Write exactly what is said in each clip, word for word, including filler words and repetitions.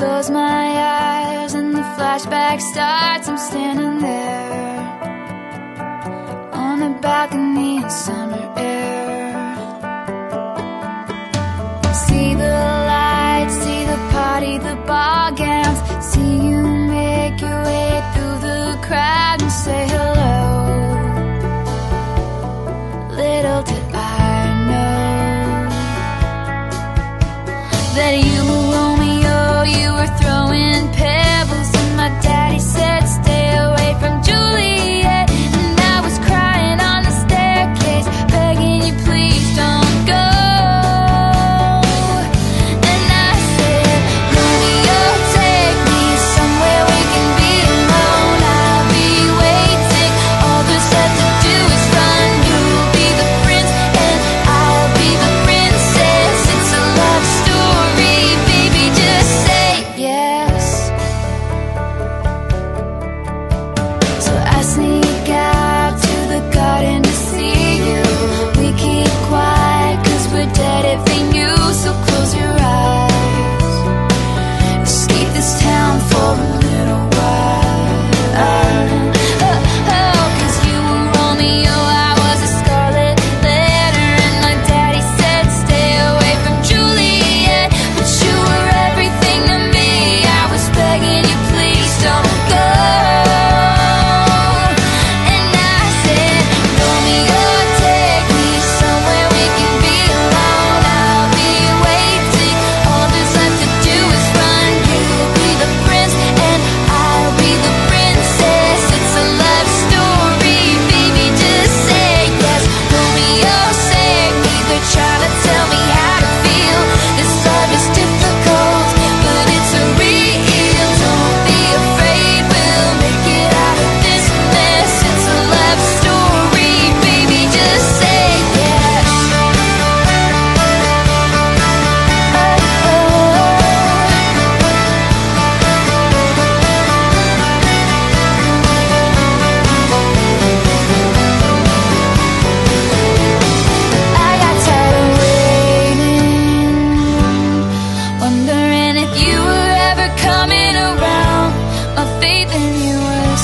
close my eyes and the flashback starts. I'm standing there on the balcony in summer air. See the lights, see the party, the ball gowns. See you make your way through the crowd and say hello. Little did I know that you were Romeo, you were throwing pebbles, and my daddy said stay away from Juliet. And I was crying on the staircase, begging you please don't go. And I said, Romeo, take me somewhere we can be alone. I'll be waiting, all there's left to do is run. You'll be the prince and I'll be the princess. It's a love story, baby, just say yes. So I sneak out to the garden to see you. We keep quiet cause we're dead if they knew. So close your eyes, escape this town for a little while. Oh, oh, cause you were Romeo, I was a scarlet letter, and my daddy said stay away from Juliet. But you were everything to me, I was begging you please don't go. And I said, Romeo, take me somewhere we can be alone. I'll be waiting, all there's left to do is run. You'll be the prince and I'll be the princess. It's a love story, baby, just say yes. Romeo, save me, they're trying to tell me how to feel. This love is difficult, but it's a real. Don't be afraid, we'll make it out of this mess. It's a love story, baby, just say yes. I got tired of waiting, wondering if you were ever coming around. My faith in you was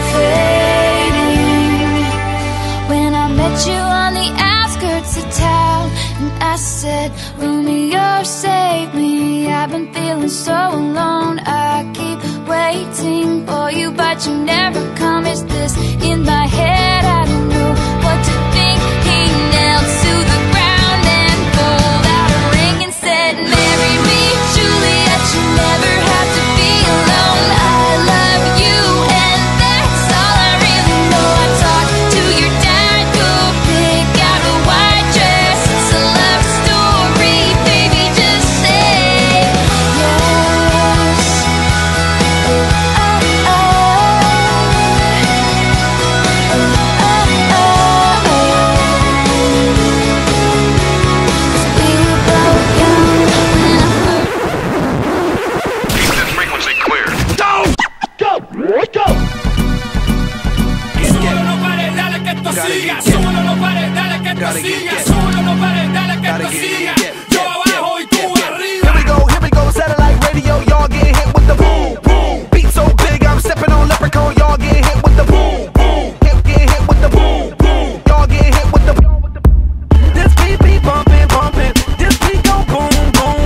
fading when I met you on the outskirts of town. And I said, Romeo, save me, I've been feeling so alone. I keep waiting for you, but you never come. Is this in my head? I don't know what to think. He knelt to the ground and pulled out a ring and said, marry me, Juliet, you never have to be alone. I love you and that's all I really know. I talked to your dad, go pick out a white dress. It's a love story, baby, just say yes. Oh, oh, oh. Oh, oh, oh. Cause we were both young when I first. Keep that frequency clear. Go! Go! Go! Súbelo, no pares, dale que esto siga. Súbelo, no pares, dale que esto siga. Súbelo, no pares, dale que esto siga. Yo abajo y tú arriba. Here we go, here we go, satellite radio, y'all get hit with the boom, boom. Beat so big, I'm stepping on leprechaun, y'all get hit with the boom, boom. Hip get hit with the boom, boom. Y'all get hit with the boom. This beat be bumping, bumping. This beat go boom, boom.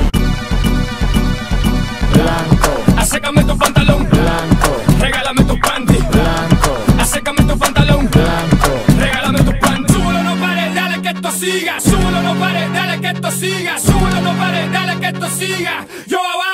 Blanco, Acércame tu pantalón, blanco, regálame tu panty. blanco, Acércame tu pantalón, blanco. regálame tu panty. Súbelo, no pares, dale que esto siga. Súbelo, no pares, dale que esto siga. Súbelo, no pares, dale que esto siga. Yo abajo.